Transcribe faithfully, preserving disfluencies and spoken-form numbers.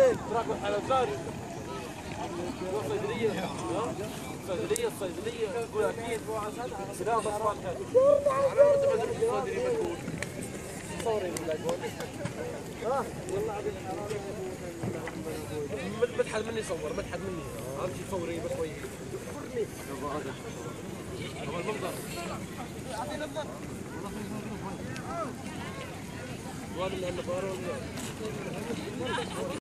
تراكم حلقات صيدلية ها صيدلية الصيدلية تقول أكيد سلام أطفال على مرتبة الصيدلي مشهور صوري ولا يقول ها والله عبد مدحت مني صور مدحت مني عم تصوري بس وجهي صورني المنظر اعطينا النظر والله من النظاره